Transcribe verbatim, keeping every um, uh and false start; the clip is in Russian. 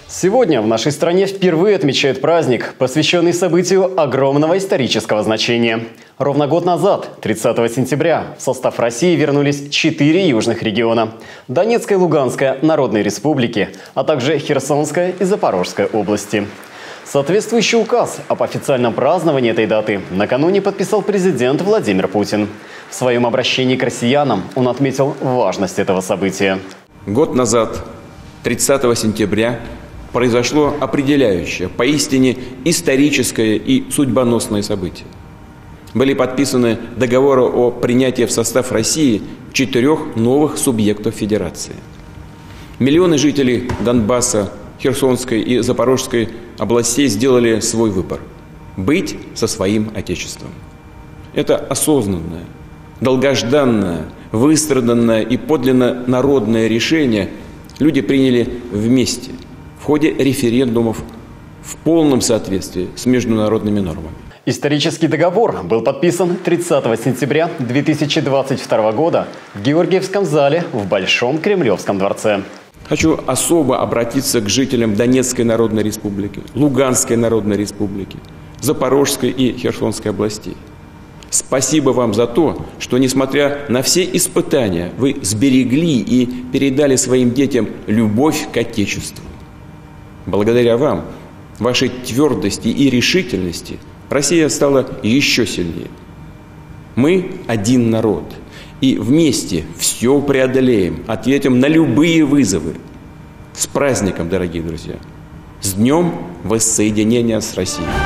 Сегодня в нашей стране впервые отмечают праздник, посвященный событию огромного исторического значения. Ровно год назад, тридцатого сентября, в состав России вернулись четыре южных региона – Донецкая и Луганская народные республики, а также Херсонская и Запорожская области. Соответствующий указ об официальном праздновании этой даты накануне подписал президент Владимир Путин. В своем обращении к россиянам он отметил важность этого события. Год назад, тридцатого сентября, произошло определяющее, поистине историческое и судьбоносное событие. Были подписаны договоры о принятии в состав России четырех новых субъектов федерации. Миллионы жителей Донбасса, Херсонской и Запорожской областей сделали свой выбор – быть со своим Отечеством. Это осознанное, долгожданное, выстраданное и подлинно народное решение люди приняли вместе в ходе референдумов в полном соответствии с международными нормами. Исторический договор был подписан тридцатого сентября две тысячи двадцать второго года в Георгиевском зале в Большом Кремлевском дворце. Хочу особо обратиться к жителям Донецкой Народной Республики, Луганской Народной Республики, Запорожской и Херсонской областей. Спасибо вам за то, что, несмотря на все испытания, вы сберегли и передали своим детям любовь к Отечеству. Благодаря вам, вашей твердости и решительности, Россия стала еще сильнее. Мы один народ, и вместе все преодолеем, ответим на любые вызовы. С праздником, дорогие друзья! С Днем воссоединения с Россией!